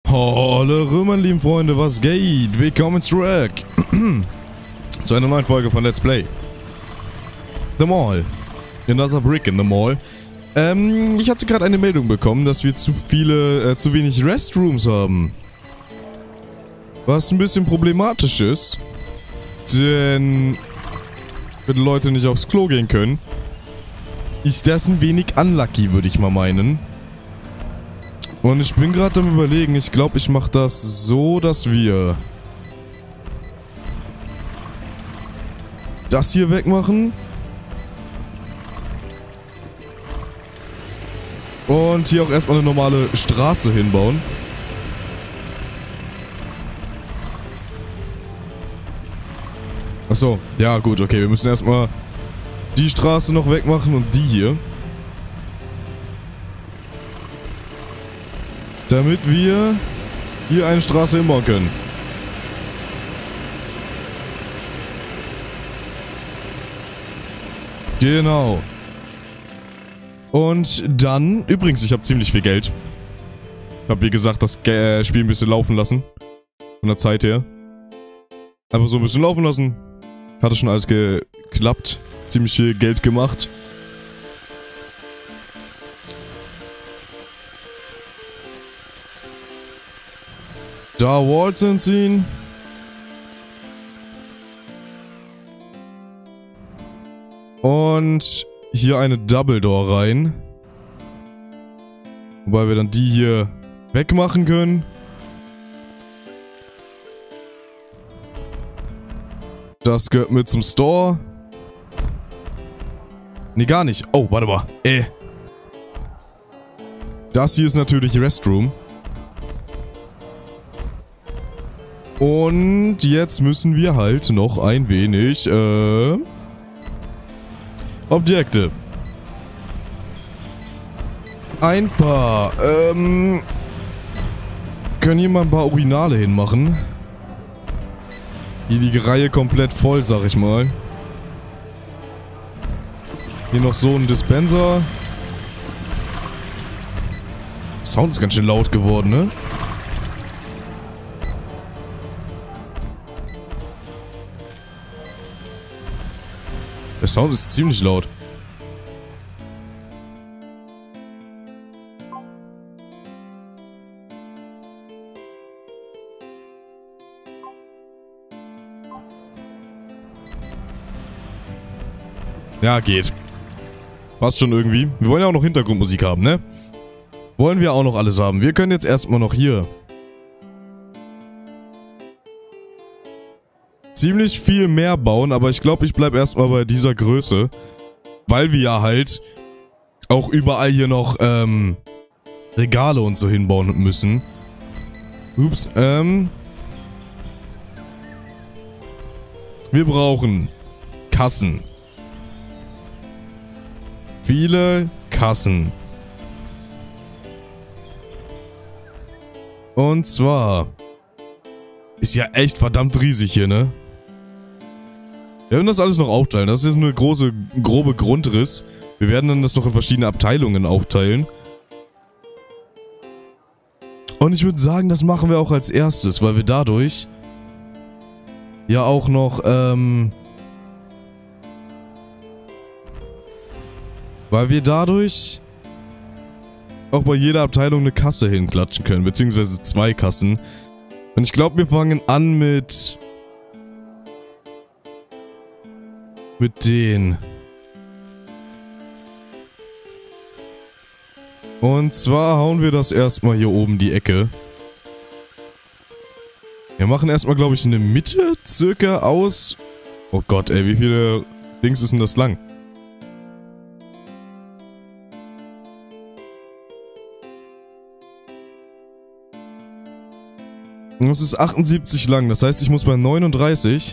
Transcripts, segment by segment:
Hallo meine lieben Freunde, was geht? Willkommen zurück zu einer neuen Folge von Let's Play The Mall. Another Brick in the Mall. Ich hatte gerade eine Meldung bekommen, dass wir zu wenig Restrooms haben. Was ein bisschen problematisch ist. Denn wenn Leute nicht aufs Klo gehen können, ist das ein wenig unlucky, würde ich mal meinen. Und ich bin gerade am Überlegen, ich glaube, ich mache das so, dass wir das hier wegmachen. Und hier auch erstmal eine normale Straße hinbauen. Achso, ja gut, okay, wir müssen erstmal die Straße noch wegmachen und die hier. Damit wir hier eine Straße hinbauen können. Genau. Und dann, übrigens, ich habe ziemlich viel Geld. Ich habe, wie gesagt, das Spiel ein bisschen laufen lassen. Von der Zeit her. Einfach so ein bisschen laufen lassen. Hatte schon alles geklappt. Ziemlich viel Geld gemacht. Da Walls hinziehen. Und hier eine Double Door rein. Wobei wir dann die hier wegmachen können. Das gehört mit zum Store. Nee, gar nicht. Oh, warte mal. Das hier ist natürlich Restroom. Und jetzt müssen wir halt noch ein wenig, Objekte. Ein paar, können hier mal ein paar Urinale hinmachen. Hier die Reihe komplett voll, sag ich mal. Hier noch so ein Dispenser. Sound ist ganz schön laut geworden, ne? Der Sound ist ziemlich laut. Ja, geht. Passt schon irgendwie. Wir wollen ja auch noch Hintergrundmusik haben, ne? Wollen wir auch noch alles haben. Wir können jetzt erstmal noch hier ziemlich viel mehr bauen, aber ich glaube, ich bleibe erstmal bei dieser Größe. Weil wir ja halt auch überall hier noch Regale und so hinbauen müssen. Ups, wir brauchen Kassen. Viele Kassen. Und zwar ist ja echt verdammt riesig hier, ne? Wir werden das alles noch aufteilen. Das ist jetzt eine grobe Grundriss. Wir werden dann das noch in verschiedene Abteilungen aufteilen. Und ich würde sagen, das machen wir auch als erstes, weil wir dadurch ja auch noch, weil wir dadurch auch bei jeder Abteilung eine Kasse hinklatschen können, beziehungsweise 2 Kassen. Und ich glaube, wir fangen an mit den. Und zwar hauen wir das erstmal hier oben die Ecke. Wir machen erstmal, glaube ich, eine Mitte circa aus. Oh Gott, ey, wie viele Dings ist denn das lang? Das ist 78 lang, das heißt, ich muss bei 39.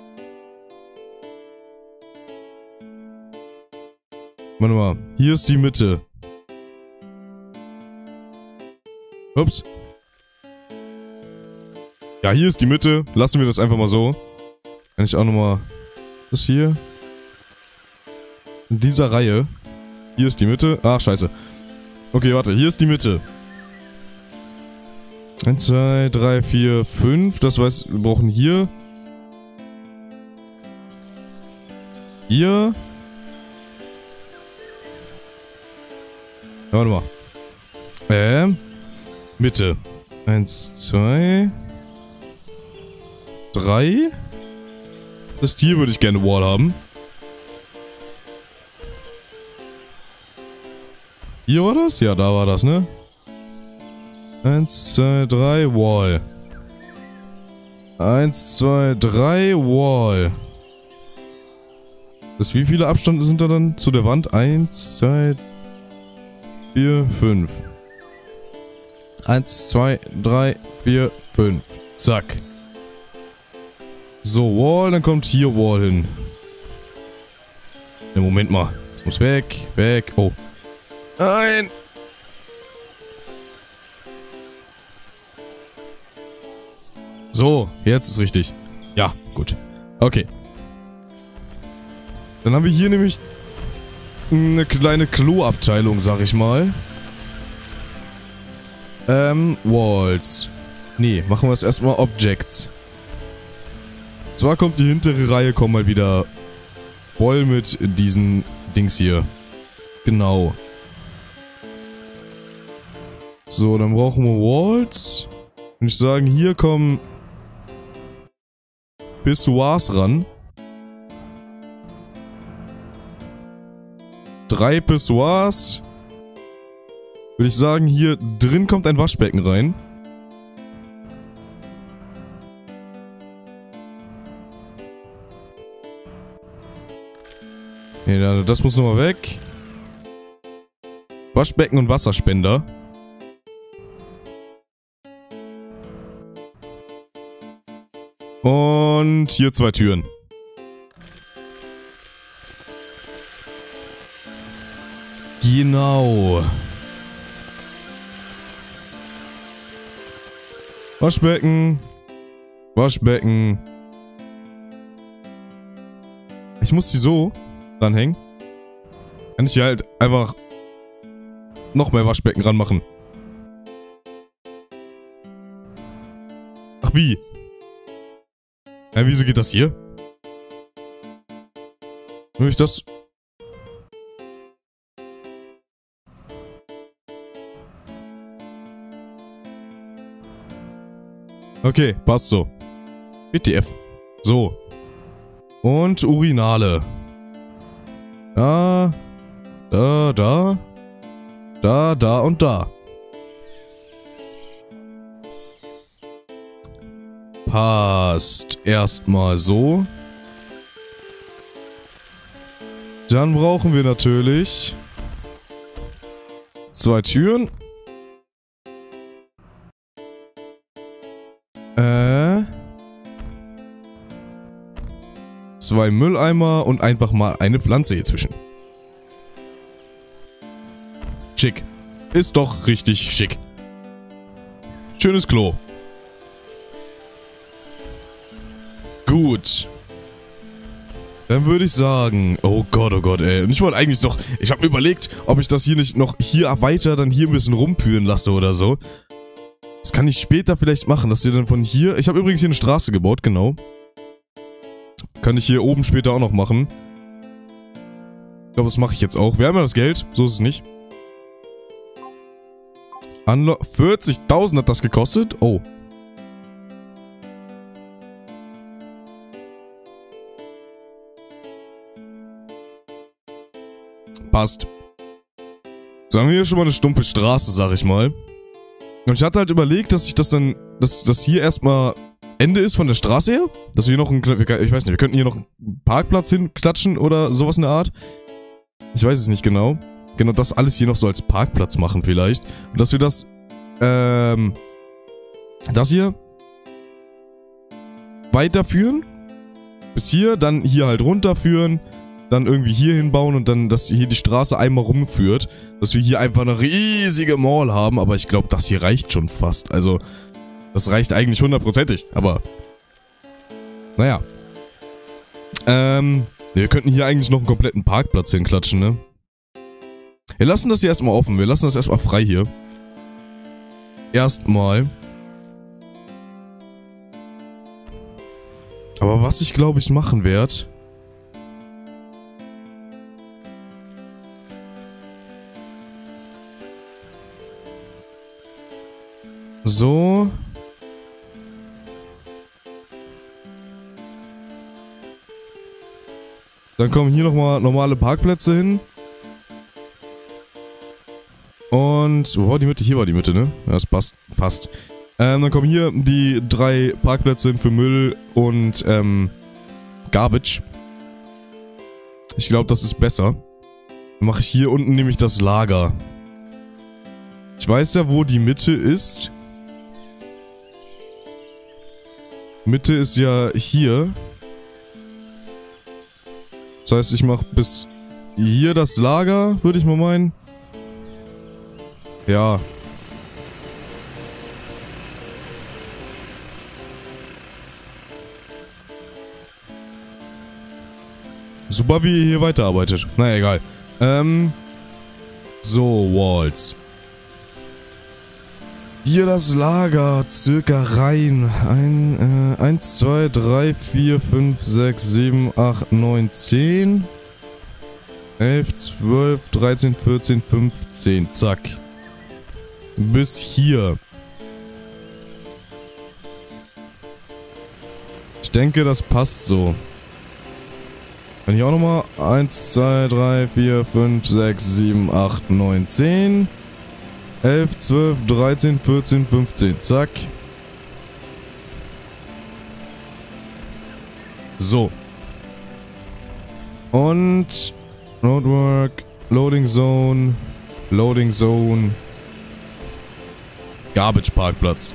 Warte mal, hier ist die Mitte. Ups. Ja, hier ist die Mitte. Lassen wir das einfach mal so. Kann ich auch nochmal das hier. In dieser Reihe. Hier ist die Mitte. Ach, scheiße. Okay, warte. Hier ist die Mitte. 1, 2, 3, 4, 5. Das heißt, wir brauchen hier. Hier. Ja, warte mal. Mitte. 1, 2, 3. Das Tier würde ich gerne Wall haben. Hier war das? Ja, da war das, ne? 1, 2, 3, Wall. 1, 2, 3, Wall. Das wie viele Abstände sind da dann zu der Wand? 1, 2, 4, 5. 1, 2, 3, 4, 5. Zack. So, Wall, dann kommt hier Wall hin. Ne, Moment mal. Das muss weg, weg. Oh. Nein! So, jetzt ist richtig. Ja, gut. Okay. Dann haben wir hier nämlich eine kleine Kloabteilung, sag ich mal. Walls. Nee, machen wir es erstmal Objects. Zwar kommt die hintere Reihe, kommt mal wieder voll mit diesen Dings hier. Genau. So, dann brauchen wir Walls. Und ich sagen, hier kommen Pissoirs ran. 3 Pissoirs. Würde ich sagen, hier drin kommt ein Waschbecken rein. Nee, das muss nochmal weg. Waschbecken und Wasserspender. Und hier 2 Türen. Genau. Waschbecken. Waschbecken. Ich muss die so dranhängen. Kann ich hier halt einfach noch mehr Waschbecken ranmachen. Ach wie? Ja, wieso geht das hier? Will ich das... Okay, passt so. WTF. So. Und Urinale. Da. Da, da. Da, da und da. Passt. Erstmal so. Dann brauchen wir natürlich 2 Türen. 2 Mülleimer und einfach mal eine Pflanze hier zwischen. Schick. Ist doch richtig schick. Schönes Klo. Gut. Dann würde ich sagen... Oh Gott, ey. Und ich wollte eigentlich noch... Ich habe mir überlegt, ob ich das hier nicht noch hier weiter dann hier ein bisschen rumführen lasse oder so. Das kann ich später vielleicht machen, dass ihr dann von hier... Ich habe übrigens hier eine Straße gebaut, genau. Kann ich hier oben später auch noch machen. Ich glaube, das mache ich jetzt auch. Wir haben ja das Geld. So ist es nicht. 40.000 hat das gekostet. Oh. Passt. So haben wir hier schon mal eine stumpfe Straße, sag ich mal. Und ich hatte halt überlegt, dass ich das dann... Dass das hier erstmal Ende ist von der Straße her. Dass wir hier noch einen... Ich weiß nicht, wir könnten hier noch einen Parkplatz hinklatschen oder sowas in der Art. Ich weiß es nicht genau. Genau, das alles hier noch so als Parkplatz machen vielleicht. Und dass wir das... Das hier... weiterführen. Bis hier, dann hier halt runterführen. Dann irgendwie hier hinbauen und dann, dass hier die Straße einmal rumführt. Dass wir hier einfach eine riesige Mall haben. Aber ich glaube, das hier reicht schon fast. Also, das reicht eigentlich 100%ig. Aber, naja. Wir könnten hier eigentlich noch einen kompletten Parkplatz hinklatschen, ne? Wir lassen das hier erstmal offen. Wir lassen das erstmal frei hier. Erstmal. Aber was ich glaube ich machen werde... So. Dann kommen hier nochmal normale Parkplätze hin. Und... Wo war die Mitte? Hier war die Mitte, ne? Ja, das passt fast. Dann kommen hier die 3 Parkplätze hin für Müll und Garbage. Ich glaube, das ist besser. Dann mache ich hier unten nämlich das Lager. Ich weiß ja, wo die Mitte ist. Mitte ist ja hier. Das heißt, ich mache bis hier das Lager, würde ich mal meinen. Ja. Super, wie ihr hier weiterarbeitet. Naja, egal. So, Walls. Hier das Lager, circa rein. 1, 2, 3, 4, 5, 6, 7, 8, 9, 10. 11, 12, 13, 14, 15. Zack. Bis hier. Ich denke, das passt so. Dann hier auch nochmal 1, 2, 3, 4, 5, 6, 7, 8, 9, 10. 11, 12, 13, 14, 15. Zack. So. Und Roadwork, Loading Zone, Loading Zone, Garbage Parkplatz.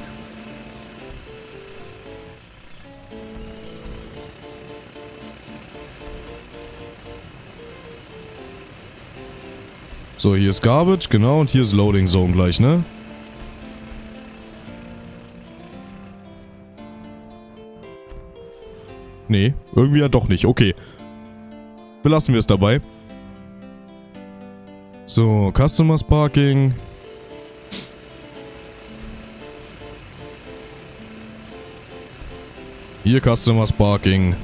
So, hier ist Garbage, genau, und hier ist Loading Zone gleich, ne? Nee, irgendwie ja doch nicht, okay. Belassen wir es dabei. So, Customers Parking. Hier Customers Parking.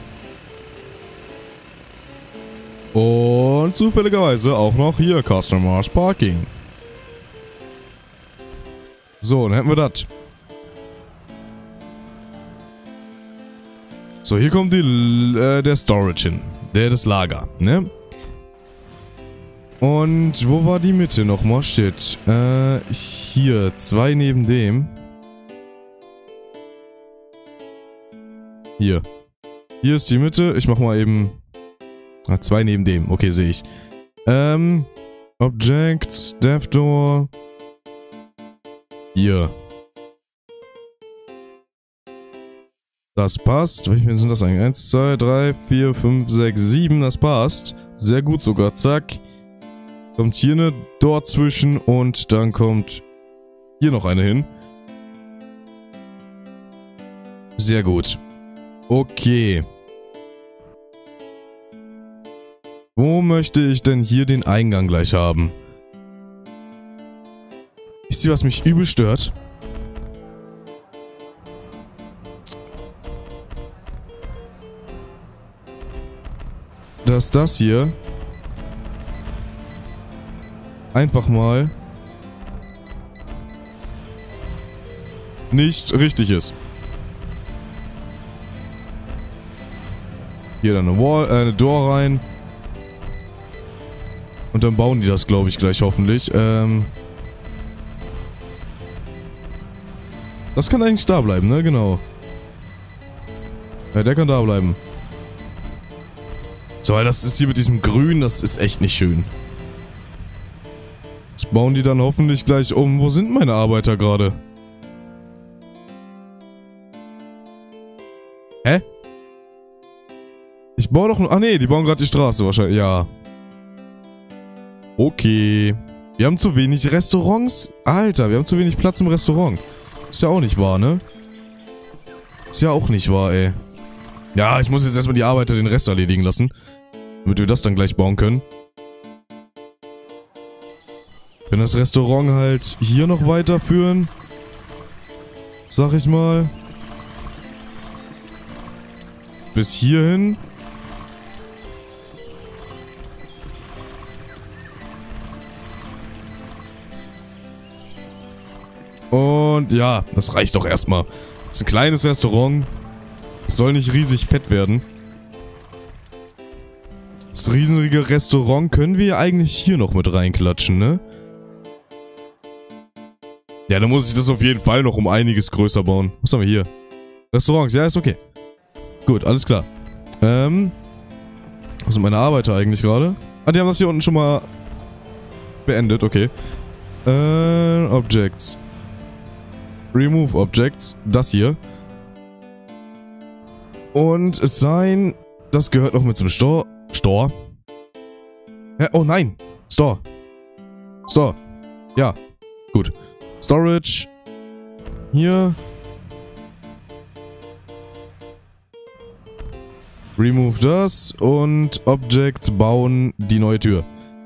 Und zufälligerweise auch noch hier Customers Parking. So, dann hätten wir das. So, hier kommt der Storage hin. Das Lager, ne? Und wo war die Mitte nochmal? Shit. Hier. 2 neben dem. Hier. Hier ist die Mitte. Ich mach mal eben... 2 neben dem. Okay, sehe ich. Objects, Dev Door. Hier. Das passt. Wie viele sind das eigentlich? 1, 2, 3, 4, 5, 6, 7. Das passt. Sehr gut sogar. Zack. Kommt hier eine Door zwischen und dann kommt hier noch eine hin. Sehr gut. Okay. Wo möchte ich denn hier den Eingang gleich haben? Wisst ihr, was mich übel stört? Dass das hier einfach mal nicht richtig ist. Hier dann eine Door rein. Und dann bauen die das, glaube ich, gleich hoffentlich. Das kann eigentlich da bleiben, ne? Genau. Ja, der kann da bleiben. So, weil das ist hier mit diesem Grün, das ist echt nicht schön. Das bauen die dann hoffentlich gleich um. Wo sind meine Arbeiter gerade? Hä? Ich baue doch... Ach nee, die bauen gerade die Straße wahrscheinlich. Ja. Okay. Wir haben zu wenig Restaurants. Alter, wir haben zu wenig Platz im Restaurant. Ist ja auch nicht wahr, ne? Ist ja auch nicht wahr, ey. Ja, ich muss jetzt erstmal die Arbeiter den Rest erledigen lassen. Damit wir das dann gleich bauen können. Wenn das Restaurant halt hier noch weiterführen. Sag ich mal. bis hierhin. Und ja, das reicht doch erstmal. Das ist ein kleines Restaurant. Es soll nicht riesig fett werden. Das riesenige Restaurant können wir eigentlich hier noch mit reinklatschen, ne? Ja, dann muss ich das auf jeden Fall noch um einiges größer bauen. Was haben wir hier? Restaurants, ja, ist okay. Gut, alles klar. Was sind meine Arbeiter eigentlich gerade? Ah, die haben das hier unten schon mal beendet, okay. Objects. Remove Objects. Das hier. Und es sein... Das gehört noch mit zum Store. Store? Ja, oh nein. Store. Store. Ja. Gut. Storage. Hier. Remove das. Und Objects bauen die neue Tür.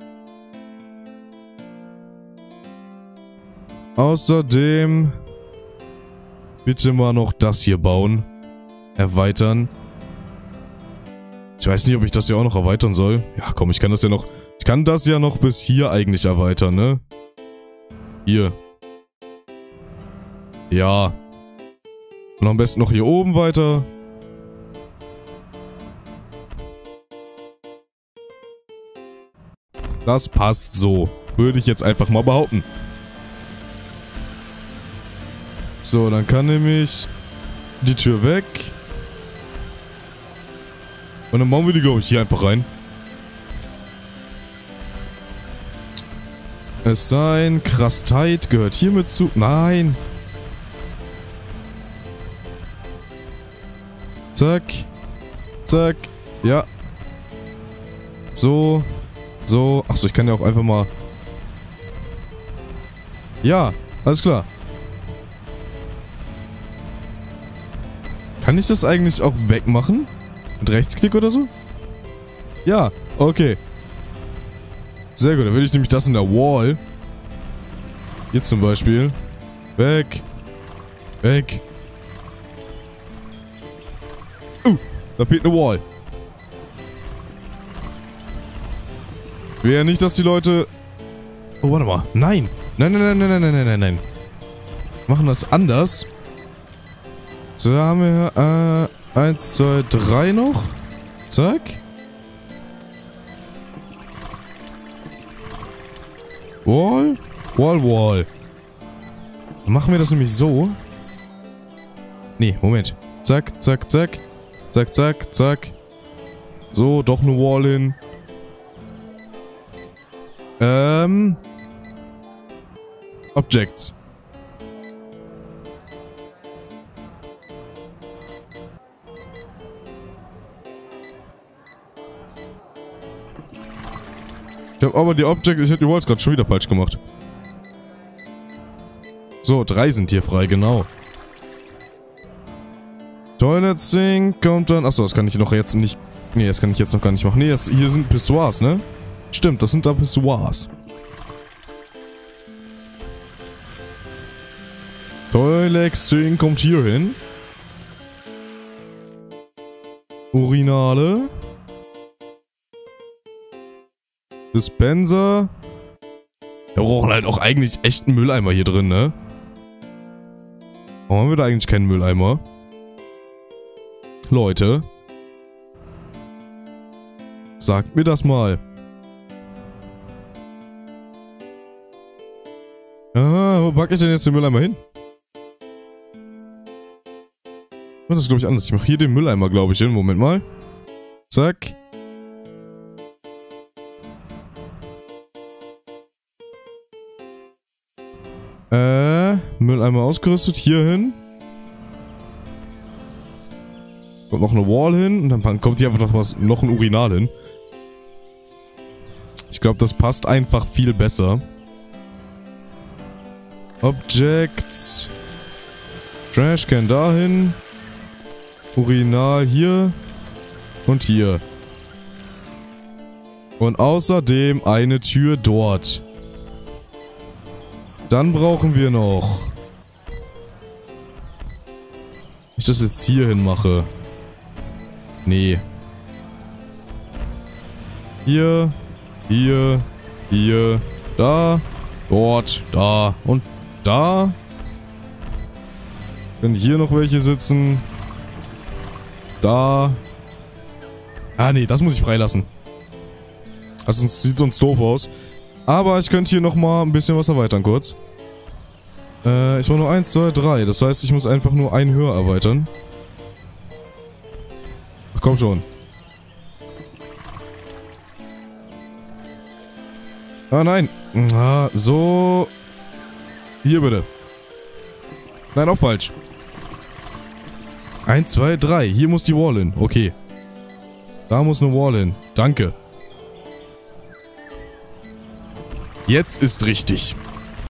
Außerdem... Bitte mal noch das hier bauen. Erweitern. Ich weiß nicht, ob ich das hier auch noch erweitern soll. Ja, komm, ich kann das ja noch... Ich kann das ja noch bis hier eigentlich erweitern, ne? Hier. Ja. Und am besten noch hier oben weiter. Das passt so. Würde ich jetzt einfach mal behaupten. So, dann kann nämlich die Tür weg. Und dann bauen wir die, glaube ich, hier einfach rein. Es sei Krastheit gehört hiermit zu. Nein. Zack. Zack. Ja. So. So. Achso, ich kann ja auch einfach mal... Ja, alles klar. Kann ich das eigentlich auch wegmachen? Mit Rechtsklick oder so? Ja, okay. Sehr gut, dann würde ich nämlich das in der Wall. Hier zum Beispiel. Weg. Weg. Da fehlt eine Wall. Ich will ja nicht, dass die Leute... Oh, warte mal. Nein. Nein, nein, nein, nein, nein, nein, nein, nein. Machen das anders. So, haben wir 1, 2, 3 noch. Zack. Wall. Wall, Wall. Dann machen wir das nämlich so. Nee, Moment. Zack, zack, zack. Zack, zack, zack. So, doch eine Wall hin. Objects. Ich habe aber die Objects, ich habe die Walls gerade schon wieder falsch gemacht. So, 3 sind hier frei, genau. Toilet Sink kommt dann... Achso, das kann ich noch jetzt nicht... Nee, das kann ich jetzt noch gar nicht machen. Nee, das, hier sind Pissoirs, ne? Stimmt, das sind da Pissoirs. Toilet Sink kommt hier hin. Urinale. Dispenser. Wir brauchen halt auch eigentlich echt einen Mülleimer hier drin, ne? Warum haben wir da eigentlich keinen Mülleimer? Leute. Sagt mir das mal. Ah, wo packe ich denn jetzt den Mülleimer hin? Das ist, glaube ich, anders. Ich mache hier den Mülleimer, glaube ich, hin. Moment mal. Zack. Mülleimer ausgerüstet. Hier hin. Kommt noch eine Wall hin. Und dann kommt hier einfach noch ein Urinal hin. Ich glaube, das passt einfach viel besser. Objects. Trashcan dahin. Urinal hier. Und hier. Und außerdem eine Tür dort. Dann brauchen wir noch... Ich das jetzt hier hin mache. Nee. Hier. Hier. Hier. Da. Dort. Da. Und da. Können hier noch welche sitzen. Da. Ah, nee, das muss ich freilassen. Also sieht sonst doof aus. Aber ich könnte hier nochmal ein bisschen was erweitern kurz. Ich war nur 1, 2, 3. Das heißt, ich muss einfach nur ein höher erweitern. Ach, komm schon. Ah, nein. Ah, so. Hier bitte. Nein, auch falsch. 1, 2, 3. Hier muss die Wall hin. Okay. Da muss eine Wall hin. Danke. Jetzt ist richtig.